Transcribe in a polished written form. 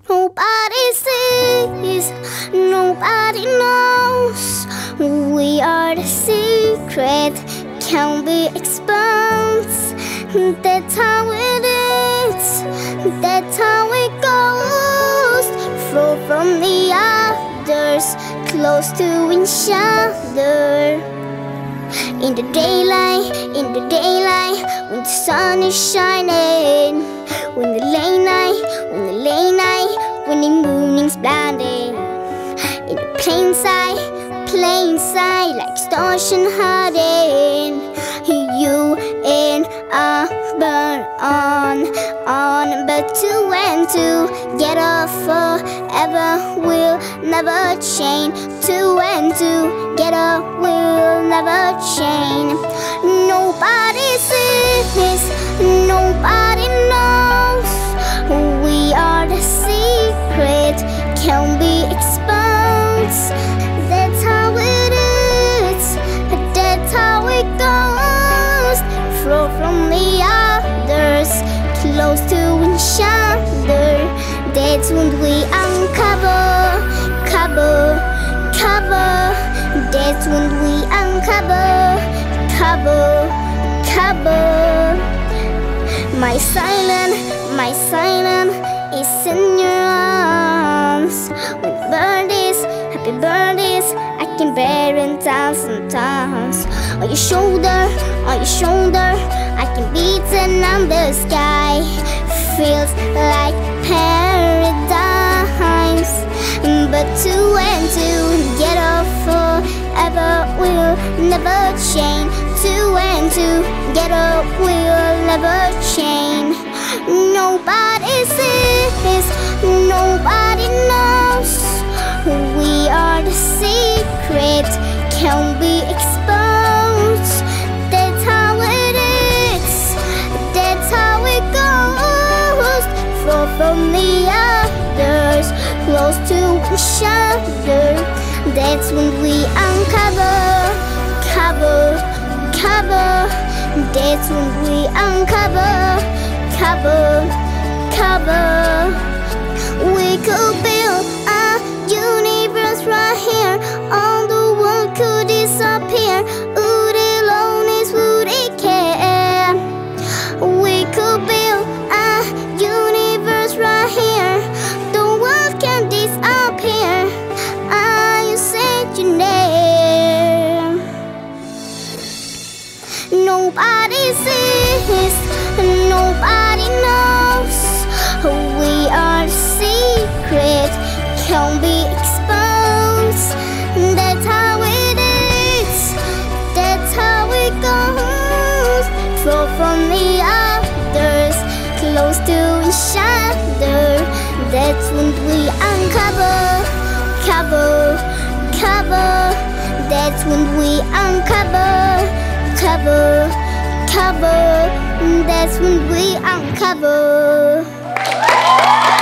Nobody sees, nobody knows. We are the secret, can't be exposed. That's how it is, that's how it goes. Flow from the others, close to each other. In the daylight, when the sun is shining. When the late night, when the moon is blinding. In the plain sight, like stars and hiding. You and I burn on, but two and two get off forever will never change. Two and two get off will never change. Nobody sees, nobody knows. We are the secret, can't be exposed. That's how it is, that's how it goes. Flow from the others, close to each other. That's when we uncover, cover. That's when we uncover, cover. My silence is in your arms. When birthdays, happy birthdays, I can bear in sometimes. On your shoulder, I can beat it on the sky. Feels like paradise. But two and two get off forever will never change. Two and two get off will never change. Nobody sees, nobody knows. We are the secret, can't be exposed. That's how it is, that's how it goes. Flow from the others, close to each other. That's when we uncover, cover. That's when we uncover, cover. We could build a universe right here. All the world could disappear. Would it lonely, would it care? We could build a universe right here. The world can disappear. You said your name. Nobody sees, nobody knows. We are the secret, can't be exposed. That's how it is, that's how it goes. Flow from the others, close to each other. That's when we uncover, cover. That's when we uncover, cover. That's when we uncover.